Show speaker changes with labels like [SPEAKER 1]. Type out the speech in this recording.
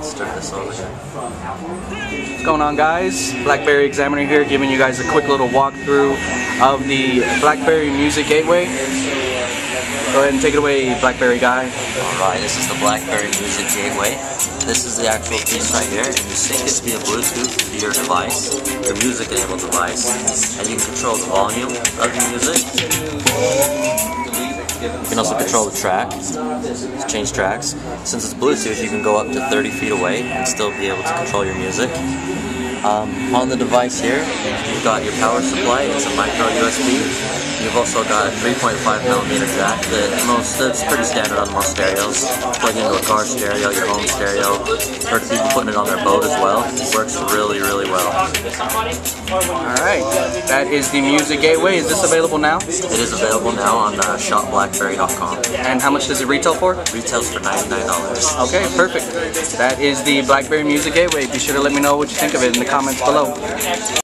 [SPEAKER 1] Let's turn this over here.
[SPEAKER 2] What's going on, guys? BlackBerry Examiner here, giving you guys a quick little walkthrough of the BlackBerry Music Gateway. Go ahead and take it away, BlackBerry guy.
[SPEAKER 1] Alright, this is the BlackBerry Music Gateway. This is the actual piece right here, and you sync it via Bluetooth to your device, your music-enabled device, and you can control the volume of the music. You can also control the track, change tracks. Since it's Bluetooth, you can go up to 30 feet away and still be able to control your music. On the device here, you've got your power supply. It's a micro USB. You've also got a 3.5mm jack that's pretty standard on most stereos. Plug into a car stereo, your home stereo, or people putting it on their boat as well. It works really, really well.
[SPEAKER 2] Alright, that is the Music Gateway. Is this available now?
[SPEAKER 1] It is available now on shopblackberry.com.
[SPEAKER 2] And how much does it retail for?
[SPEAKER 1] Retails for $99.
[SPEAKER 2] Okay, perfect. That is the BlackBerry Music Gateway. Be sure to let me know what you think of it in the comments below.